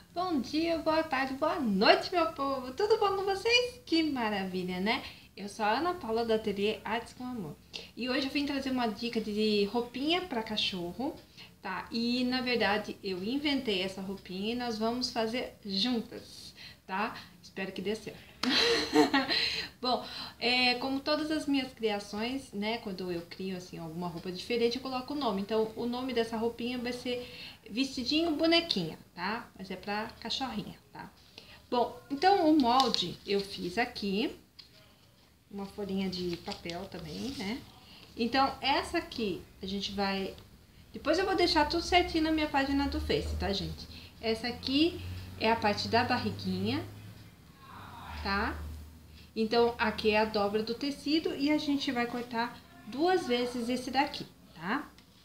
Bom dia, boa tarde, boa noite, meu povo! Tudo bom com vocês? Que maravilha, né? Eu sou a Ana Paula da Ateliê Artes com Amor. E hoje eu vim trazer uma dica de roupinha para cachorro, tá? E na verdade eu inventei essa roupinha e nós vamos fazer juntas, tá? Espero que dê certo. Bom, como todas as minhas criações, né, quando eu crio assim alguma roupa diferente, eu coloco o nome. Então, o nome dessa roupinha vai ser vestidinho bonequinha, tá? Mas é pra cachorrinha, tá? Bom, então o molde eu fiz aqui, uma folhinha de papel também, né? Então, essa aqui a gente vai... Depois eu vou deixar tudo certinho na minha página do Face, tá, gente? Essa aqui é a parte da barriguinha, tá? Então, aqui é a dobra do tecido e a gente vai cortar 2 vezes esse daqui, tá?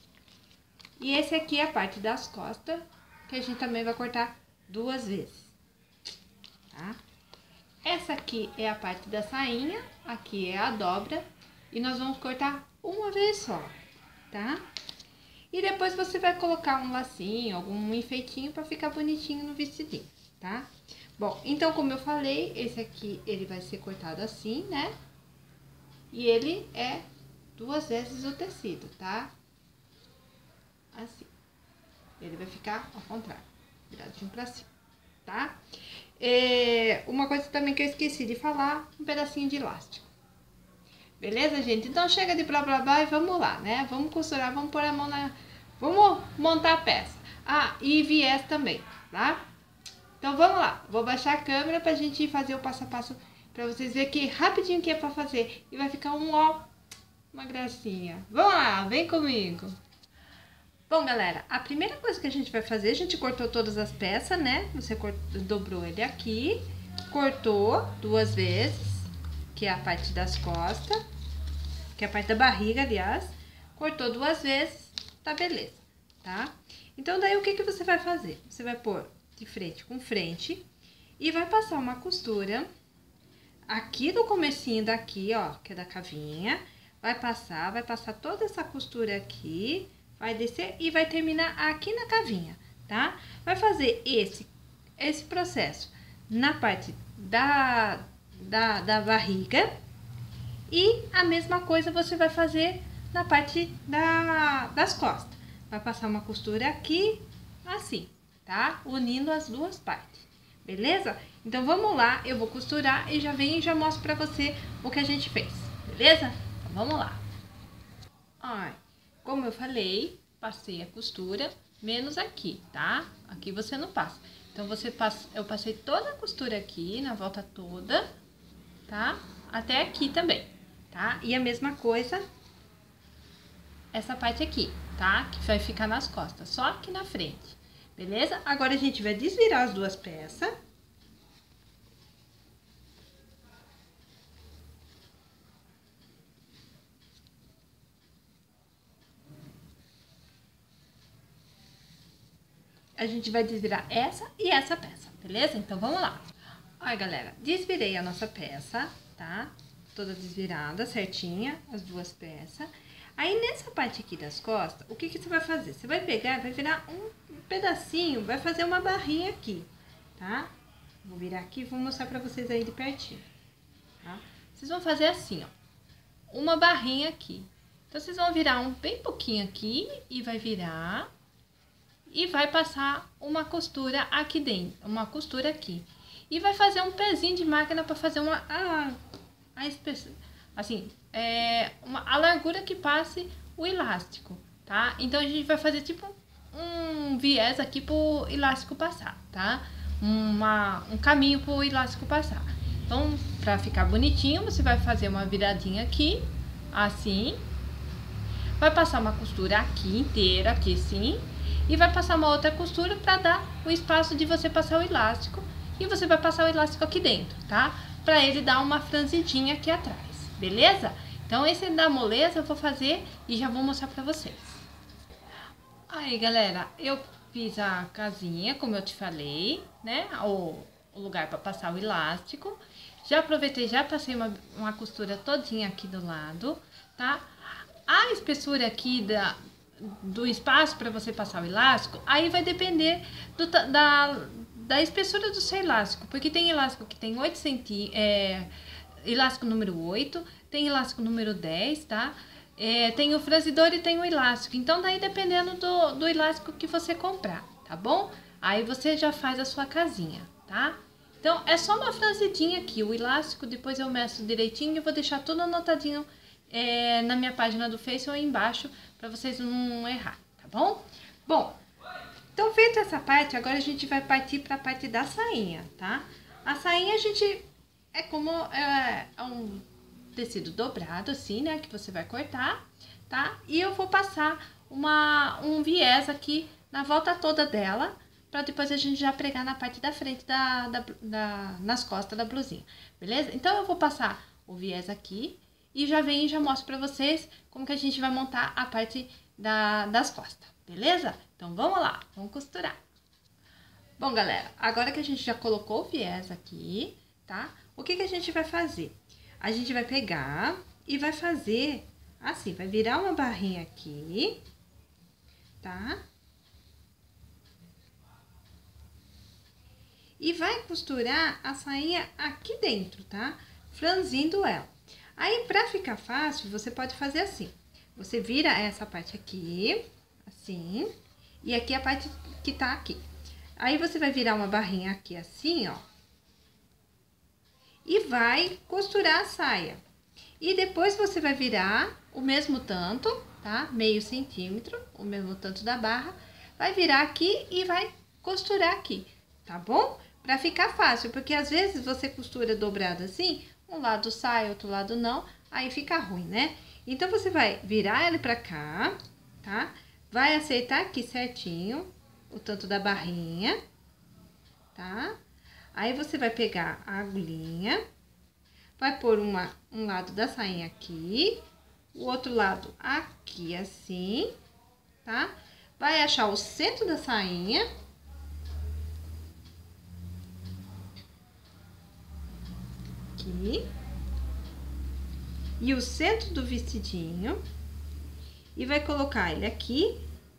E esse aqui é a parte das costas, que a gente também vai cortar 2 vezes, tá? Essa aqui é a parte da sainha, aqui é a dobra, e nós vamos cortar uma vez só, tá? E depois você vai colocar um lacinho, algum enfeitinho para ficar bonitinho no vestidinho, tá? Bom, então como eu falei, esse aqui ele vai ser cortado assim, né? E ele é 2 vezes o tecido, tá? Assim. Ele vai ficar ao contrário, viradinho pra cima, tá? Uma coisa também que eu esqueci de falar, um pedacinho de elástico. Beleza, gente? Então chega de blá blá blá e vamos lá, né? Vamos costurar, vamos pôr a mão na... Vamos montar a peça. Ah, e viés também, tá? Então vamos lá, vou baixar a câmera pra gente fazer o passo a passo pra vocês verem que rapidinho que é pra fazer. E vai ficar uma gracinha. Vamos lá, vem comigo. Bom, galera, a primeira coisa que a gente vai fazer, a gente cortou todas as peças, né? Você dobrou ele aqui, cortou 2 vezes, que é a parte das costas, que é a parte da barriga, aliás. Cortou 2 vezes, tá beleza, tá? Então, daí o que você vai fazer? Você vai pôr de frente com frente e vai passar uma costura aqui no comecinho daqui, ó, que é da cavinha. Vai passar toda essa costura aqui, vai descer e vai terminar aqui na cavinha, tá? Vai fazer esse processo na parte da barriga e a mesma coisa você vai fazer na parte das costas. Vai passar uma costura aqui, assim, tá? Unindo as duas partes, beleza? Então, vamos lá, eu vou costurar e já venho e já mostro pra você o que a gente fez, beleza? Então, vamos lá. Ó, como eu falei, passei a costura, menos aqui, tá? Aqui você não passa. Então, eu passei toda a costura aqui, na volta toda, tá? Até aqui também, tá? E a mesma coisa, essa parte aqui, tá? Que vai ficar nas costas, só aqui na frente. Beleza? Agora, a gente vai desvirar as duas peças. A gente vai desvirar essa e essa peça, beleza? Então, vamos lá. Olha, galera, desvirei a nossa peça, tá? Toda desvirada, certinha, as duas peças. Aí, nessa parte aqui das costas, o que você vai fazer? Você vai pegar, vai virar um pedacinho, vai fazer uma barrinha aqui, tá? Vou virar aqui e vou mostrar pra vocês aí de pertinho, tá? Vocês vão fazer assim, ó, uma barrinha aqui. Então, vocês vão virar bem pouquinho aqui e vai virar e vai passar uma costura aqui dentro, uma costura aqui. E vai fazer um pezinho de máquina pra fazer assim, a largura que passe o elástico, tá? Então, a gente vai fazer tipo um viés aqui pro elástico passar, tá? Um caminho pro elástico passar. Então, pra ficar bonitinho, você vai fazer uma viradinha aqui, assim. Vai passar uma costura aqui inteira, aqui assim. E vai passar uma outra costura pra dar o espaço de você passar o elástico. E você vai passar o elástico aqui dentro, tá? Pra ele dar uma franzidinha aqui atrás, beleza? Então, esse da moleza eu vou fazer e já vou mostrar pra vocês. Aí, galera, eu fiz a casinha, como eu te falei, né? O lugar pra passar o elástico. Já aproveitei, já passei uma costura todinha aqui do lado, tá? A espessura aqui do espaço para você passar o elástico, aí vai depender da espessura do seu elástico, porque tem elástico que tem 8 centímetros, elástico número 8, tem elástico número 10, tá? Tem o franzidor e tem o elástico, então daí dependendo do elástico que você comprar, tá bom? Aí você já faz a sua casinha, tá? Então é só uma franzidinha aqui, o elástico depois eu meço direitinho e vou deixar tudo anotadinho na minha página do Face ou aí embaixo, pra vocês não errar, tá bom? Bom, então feita essa parte, agora a gente vai partir pra parte da sainha, tá? A sainha a gente, como um tecido dobrado assim, né, que você vai cortar, tá? E eu vou passar um viés aqui na volta toda dela, pra depois a gente já pregar na parte da frente nas costas da blusinha, beleza? Então eu vou passar o viés aqui e já venho e já mostro pra vocês como que a gente vai montar a parte das costas, beleza? Então vamos lá, vamos costurar. Bom, galera, agora que a gente já colocou o viés aqui, tá? O que a gente vai fazer? A gente vai pegar e vai fazer assim, vai virar uma barrinha aqui, tá? E vai costurar a sainha aqui dentro, tá? Franzindo ela. Aí, pra ficar fácil, você pode fazer assim. Você vira essa parte aqui, assim, e aqui a parte que tá aqui. Aí, você vai virar uma barrinha aqui assim, ó. E vai costurar a saia. E depois você vai virar o mesmo tanto, tá? Meio centímetro, o mesmo tanto da barra. Vai virar aqui e vai costurar aqui, tá bom? Pra ficar fácil, porque às vezes você costura dobrado assim, um lado sai, outro lado não, aí fica ruim, né? Então, você vai virar ele pra cá, tá? Vai acertar aqui certinho o tanto da barrinha, tá? Aí, você vai pegar a agulhinha, vai pôr um lado da sainha aqui, o outro lado aqui assim, tá? Vai achar o centro da sainha. Aqui. E o centro do vestidinho. E vai colocar ele aqui.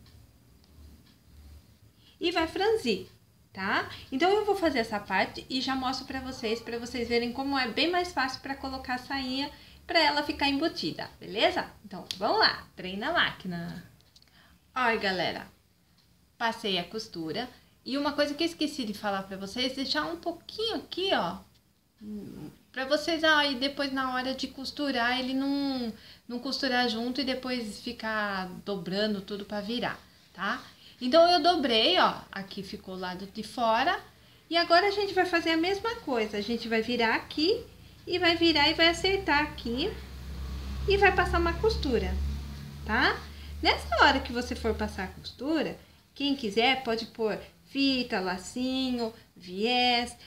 E vai franzir, tá? Então, eu vou fazer essa parte e já mostro pra vocês verem como é bem mais fácil pra colocar a sainha, pra ela ficar embutida, beleza? Então, vamos lá, treina a máquina. Olha, galera, passei a costura. E uma coisa que eu esqueci de falar pra vocês, deixar um pouquinho aqui, ó, pra vocês aí depois na hora de costurar, ele não costurar junto e depois ficar dobrando tudo pra virar, tá? Então, eu dobrei, ó, aqui ficou o lado de fora. E agora, a gente vai fazer a mesma coisa. A gente vai virar aqui e vai virar e vai acertar aqui. E vai passar uma costura, tá? Nessa hora que você for passar a costura, quem quiser pode pôr fita, lacinho, viés,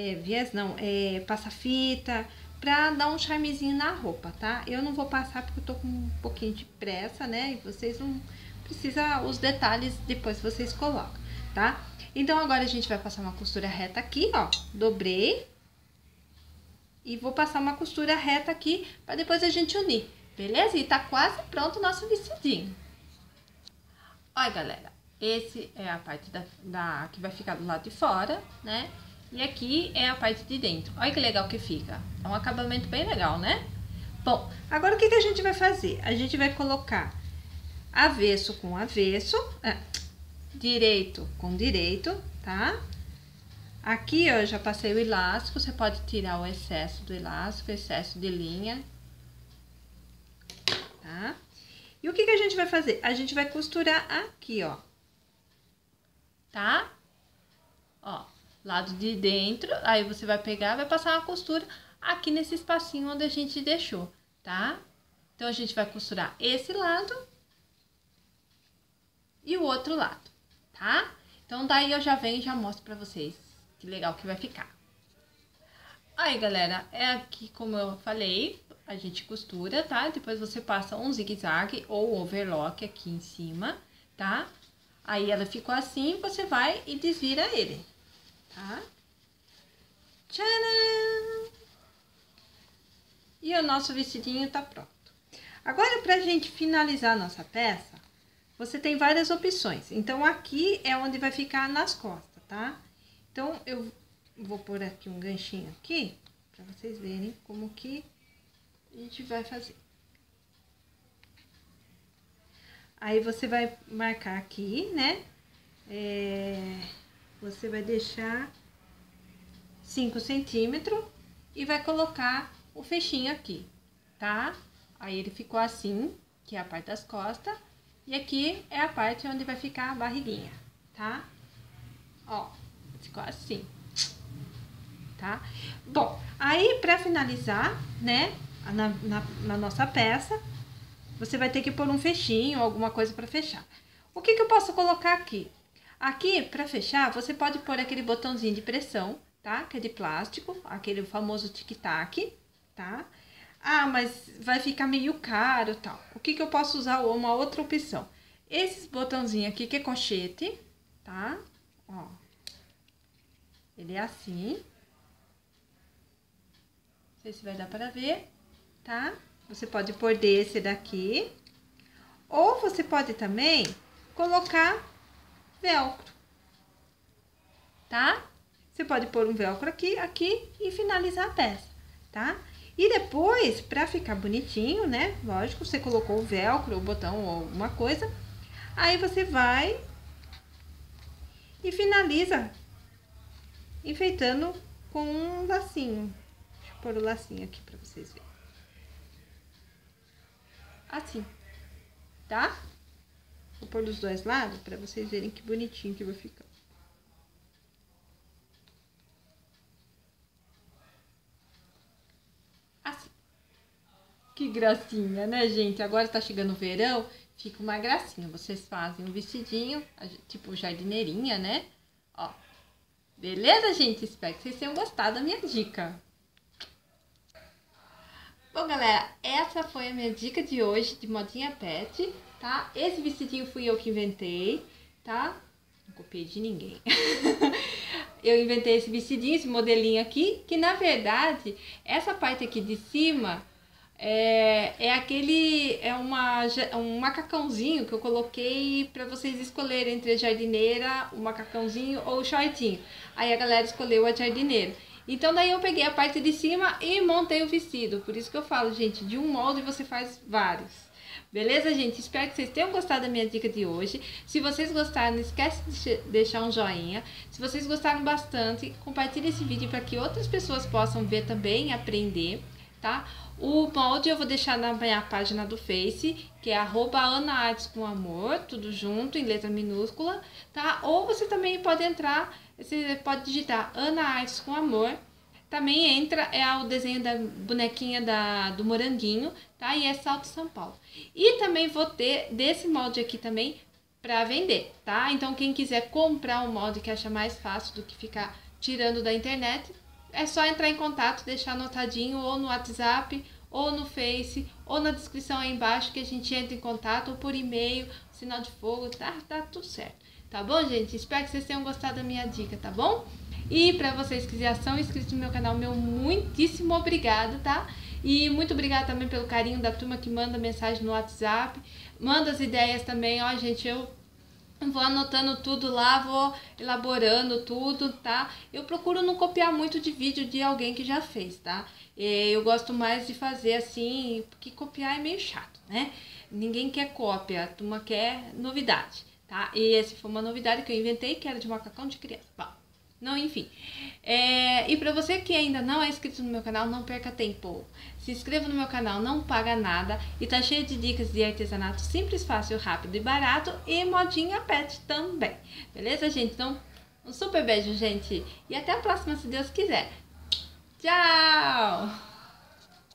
passa-fita, pra dar um charmezinho na roupa, tá? Eu não vou passar porque eu tô com um pouquinho de pressa, né? E vocês não precisam, os detalhes depois vocês colocam, tá? Então, agora a gente vai passar uma costura reta aqui, ó. Dobrei. E vou passar uma costura reta aqui, pra depois a gente unir, beleza? E tá quase pronto o nosso vestidinho. Olha, galera, esse é a parte que vai ficar do lado de fora, né? E aqui é a parte de dentro. Olha que legal que fica. É um acabamento bem legal, né? Bom, agora o que a gente vai fazer? A gente vai colocar avesso com avesso, direito com direito, tá? Aqui, ó, eu já passei o elástico, você pode tirar o excesso do elástico, excesso de linha, tá? E o que a gente vai fazer? A gente vai costurar aqui, ó, tá? Ó, lado de dentro, aí você vai pegar, vai passar uma costura aqui nesse espacinho onde a gente deixou, tá? Então, a gente vai costurar esse lado e o outro lado, tá? Então, daí eu já venho e já mostro pra vocês que legal que vai ficar. Aí, galera, é aqui como eu falei, a gente costura, tá? Depois você passa um zigue-zague ou overlock aqui em cima, tá? Aí, ela ficou assim, você vai e desvira ele, tá? Tcharam! E o nosso vestidinho tá pronto. Agora, pra gente finalizar a nossa peça, você tem várias opções. Então, aqui é onde vai ficar nas costas, tá? Então, eu vou pôr aqui um ganchinho aqui, pra vocês verem como que a gente vai fazer. Aí, você vai marcar aqui, né? Você vai deixar 5 centímetros e vai colocar o fechinho aqui, tá? Aí, ele ficou assim, que é a parte das costas. E aqui é a parte onde vai ficar a barriguinha, tá? Ó, ficou assim, tá? Bom, aí pra finalizar, né, na nossa peça, você vai ter que pôr um fechinho, alguma coisa pra fechar. O que eu posso colocar aqui? Aqui, pra fechar, você pode pôr aquele botãozinho de pressão, tá? Que é de plástico, aquele famoso tic-tac, tá? Ah, mas vai ficar meio caro e tal. O que eu posso usar? Uma outra opção. Esses botãozinhos aqui, que é cochete, tá? Ó. Ele é assim. Não sei se vai dar para ver, tá? Você pode pôr desse daqui. Ou você pode também colocar velcro, tá? Você pode pôr um velcro aqui e finalizar a peça, tá? E depois, pra ficar bonitinho, né? Lógico, você colocou o velcro, o botão ou alguma coisa. Aí, você vai e finaliza enfeitando com um lacinho. Deixa eu pôr o lacinho aqui pra vocês verem. Assim, tá? Vou pôr dos dois lados pra vocês verem que bonitinho que vai ficar. Assim. Que gracinha, né, gente? Agora tá chegando o verão, fica uma gracinha. Vocês fazem um vestidinho, tipo jardineirinha, né? Ó. Beleza, gente? Espero que vocês tenham gostado da minha dica. Bom, galera, essa foi a minha dica de hoje de modinha pet, tá? Esse vestidinho fui eu que inventei, tá? Não copiei de ninguém. Eu inventei esse vestidinho, esse modelinho aqui, que na verdade, essa parte aqui de cima um macacãozinho que eu coloquei pra vocês escolherem entre a jardineira, o macacãozinho ou o shortinho. Aí a galera escolheu a jardineira. Então daí eu peguei a parte de cima e montei o vestido. Por isso que eu falo, gente, de um molde você faz vários. Beleza, gente? Espero que vocês tenham gostado da minha dica de hoje. Se vocês gostaram, não esquece de deixar um joinha. Se vocês gostaram bastante, compartilhe esse vídeo para que outras pessoas possam ver também e aprender, tá? O molde eu vou deixar na minha página do Face, que é @anaartescomamor, tudo junto, em letra minúscula, tá? Ou você também pode entrar, você pode digitar Ana Artes com Amor. Também entra, o desenho da bonequinha do moranguinho, tá? E é Salto São Paulo. E também vou ter desse molde aqui também pra vender, tá? Então, quem quiser comprar um molde que acha mais fácil do que ficar tirando da internet, é só entrar em contato, deixar anotadinho ou no WhatsApp, ou no Face, ou na descrição aí embaixo que a gente entra em contato, ou por e-mail, sinal de fogo, tá tudo certo. Tá bom, gente? Espero que vocês tenham gostado da minha dica, tá bom? E pra vocês que já são inscritos no meu canal, meu muitíssimo obrigado, tá? E muito obrigada também pelo carinho da turma que manda mensagem no WhatsApp, manda as ideias também, ó, gente, eu vou anotando tudo lá, vou elaborando tudo, tá? Eu procuro não copiar muito de vídeo de alguém que já fez, tá? Eu gosto mais de fazer assim, porque copiar é meio chato, né? Ninguém quer cópia, a turma quer novidade, tá? E essa foi uma novidade que eu inventei, que era de macacão de criança. Bom, não, enfim. E pra você que ainda não é inscrito no meu canal, não perca tempo. Se inscreva no meu canal, não paga nada. E tá cheio de dicas de artesanato simples, fácil, rápido e barato. E modinha pet também. Beleza, gente? Então, um super beijo, gente. E até a próxima, se Deus quiser. Tchau!